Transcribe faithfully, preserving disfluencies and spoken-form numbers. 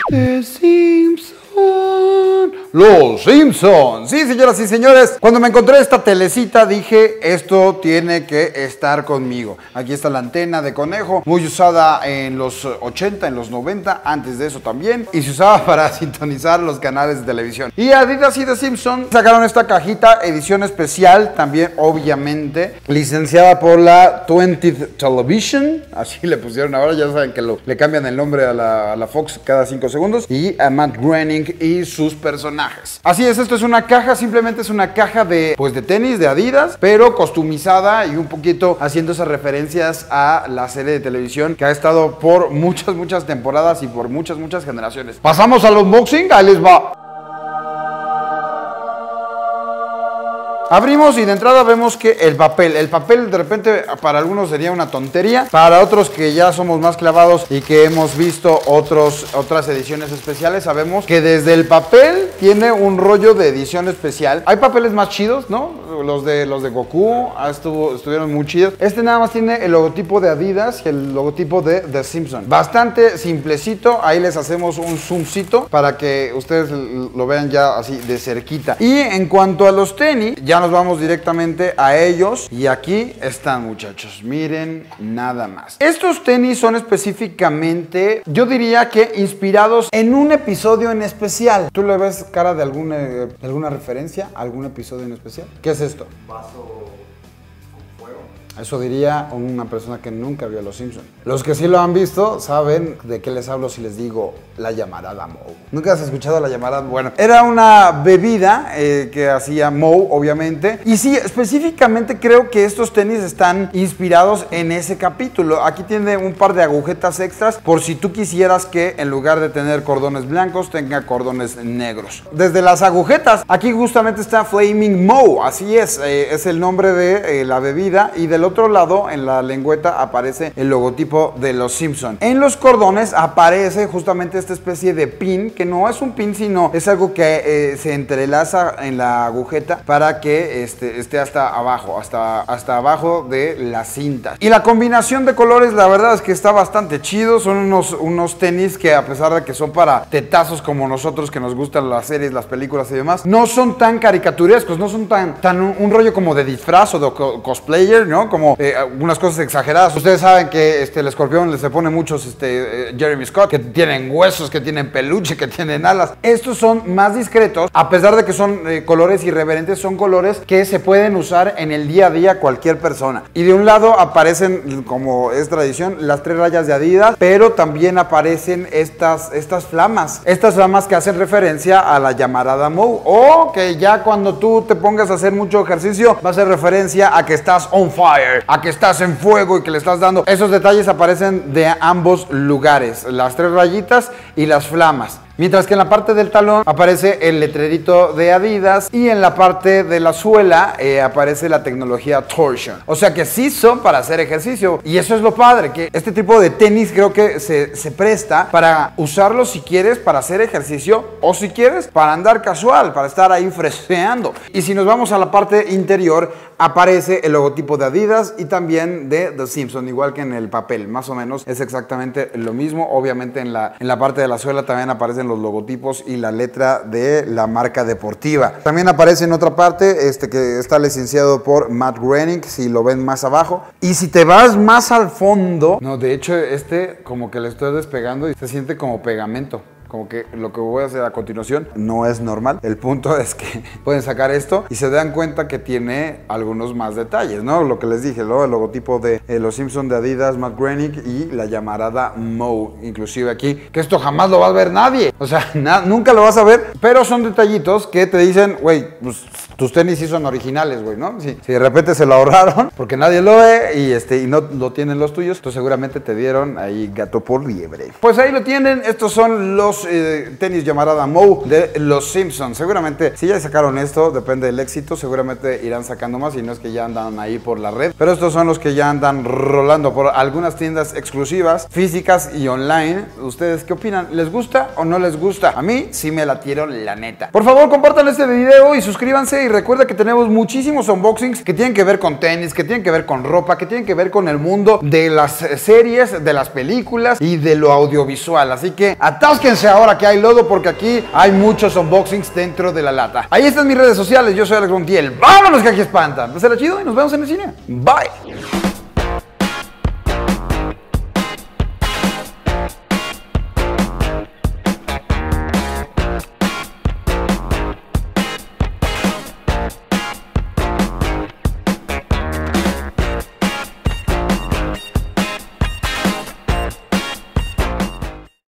The Simpsons. Los Simpsons. Sí, señoras y señores, cuando me encontré esta telecita dije, esto tiene que estar conmigo. Aquí está la antena de conejo, muy usada en los ochenta, en los noventa, antes de eso también, y se usaba para sintonizar los canales de televisión. Y Adidas y The Simpsons sacaron esta cajita, edición especial, también obviamente licenciada por la twentieth Television, así le pusieron ahora, ya saben que lo, le cambian el nombre a la, a la Fox cada cinco segundos, y a Matt Groening y sus personajes. Así es, esto es una caja, simplemente es una caja de, pues de tenis, de Adidas, pero customizada y un poquito haciendo esas referencias a la serie de televisión que ha estado por muchas, muchas temporadas y por muchas, muchas generaciones. Pasamos al unboxing, ahí les va. Abrimos y de entrada vemos que el papel, el papel de repente para algunos sería una tontería, para otros que ya somos más clavados y que hemos visto otros, otras ediciones especiales, sabemos que desde el papel tiene un rollo de edición especial. Hay papeles más chidos, ¿no? Los de, los de Goku estuvo, estuvieron muy chidos. Este nada más tiene el logotipo de Adidas y el logotipo de The Simpsons. Bastante simplecito, ahí les hacemos un zoomcito para que ustedes lo vean ya así de cerquita. Y en cuanto a los tenis, ya nos vamos directamente a ellos y aquí están, muchachos, miren nada más. Estos tenis son específicamente, yo diría que inspirados en un episodio en especial. ¿Tú le ves cara de alguna, de alguna referencia a algún episodio en especial? ¿Qué es esto? Vaso con fuego. Eso diría una persona que nunca vio Los Simpsons. Los que sí lo han visto saben de qué les hablo si les digo la llamarada Moe. ¿Nunca has escuchado la llamarada? Bueno, era una bebida eh, que hacía Moe, obviamente. Y sí, específicamente creo que estos tenis están inspirados en ese capítulo. Aquí tiene un par de agujetas extras por si tú quisieras que en lugar de tener cordones blancos tenga cordones negros. Desde las agujetas, aquí justamente está Flaming Moe. Así es, eh, es el nombre de eh, la bebida. Y del otro lado, en la lengüeta, aparece el logotipo de Los Simpsons. En los cordones aparece justamente esta especie de pin, que no es un pin, sino es algo que eh, se entrelaza en la agujeta para que este, esté hasta abajo, hasta, hasta abajo de la cinta. Y la combinación de colores, la verdad es que está bastante chido. Son unos, unos tenis que, a pesar de que son para tetazos como nosotros, que nos gustan las series, las películas y demás, no son tan caricaturescos, no son tan, tan un, un rollo como de disfraz o de co cosplayer, ¿no? Como eh, algunas cosas exageradas. Ustedes saben que este, el escorpión se pone muchos este, eh, Jeremy Scott, que tienen huesos, que tienen peluche, que tienen alas. Estos son más discretos, a pesar de que son eh, colores irreverentes, son colores que se pueden usar en el día a día cualquier persona. Y de un lado aparecen, como es tradición, las tres rayas de Adidas, pero también aparecen estas, estas flamas. Estas flamas que hacen referencia a la llamarada Moe, o que ya cuando tú te pongas a hacer mucho ejercicio, va a ser referencia a que estás on fire, a que estás en fuego y que le estás dando. Esos detalles aparecen de ambos lugares, las tres rayitas y las flamas. Mientras que en la parte del talón aparece el letrerito de Adidas y en la parte de la suela eh, aparece la tecnología Torsion. O sea que sí son para hacer ejercicio. Y eso es lo padre, que este tipo de tenis creo que se, se presta para usarlo si quieres para hacer ejercicio o si quieres para andar casual, para estar ahí fresqueando. Y si nos vamos a la parte interior, aparece el logotipo de Adidas y también de The Simpsons, igual que en el papel. Más o menos es exactamente lo mismo. Obviamente en la, en la parte de la suela también aparecen los logotipos y la letra de la marca deportiva. También aparece en otra parte este que está licenciado por Matt Groening, si lo ven más abajo. Y si te vas más al fondo, no, de hecho este como que le estoy despegando y se siente como pegamento. Como que lo que voy a hacer a continuación no es normal. El punto es que pueden sacar esto y se dan cuenta que tiene algunos más detalles, ¿no? Lo que les dije, ¿no? El logotipo de eh, Los Simpsons de Adidas, Matt Groening y la llamarada Moe, inclusive aquí, que esto jamás lo va a ver nadie. O sea, nunca lo vas a ver, pero son detallitos que te dicen, güey, pues tus tenis sí son originales, güey, ¿no? Si, si de repente se lo ahorraron porque nadie lo ve y, este, y no lo tienen los tuyos, entonces seguramente te dieron ahí gato por liebre. Pues ahí lo tienen, estos son los Eh, tenis llamarada Moe de Los Simpsons. Seguramente si ya sacaron esto, depende del éxito, seguramente irán sacando más, y no es que ya andan ahí por la red, pero estos son los que ya andan rolando por algunas tiendas exclusivas, físicas y online. ¿Ustedes qué opinan? ¿Les gusta o no les gusta? A mí sí me latieron, la neta. Por favor, compartan este video y suscríbanse y recuerda que tenemos muchísimos unboxings que tienen que ver con tenis, que tienen que ver con ropa, que tienen que ver con el mundo de las series, de las películas y de lo audiovisual. Así que atásquense ahora que hay lodo, porque aquí hay muchos unboxings dentro de la lata. Ahí están mis redes sociales, yo soy Alex Montiel. ¡Vámonos que aquí espantan! Pues era chido y nos vemos en el cine. Bye.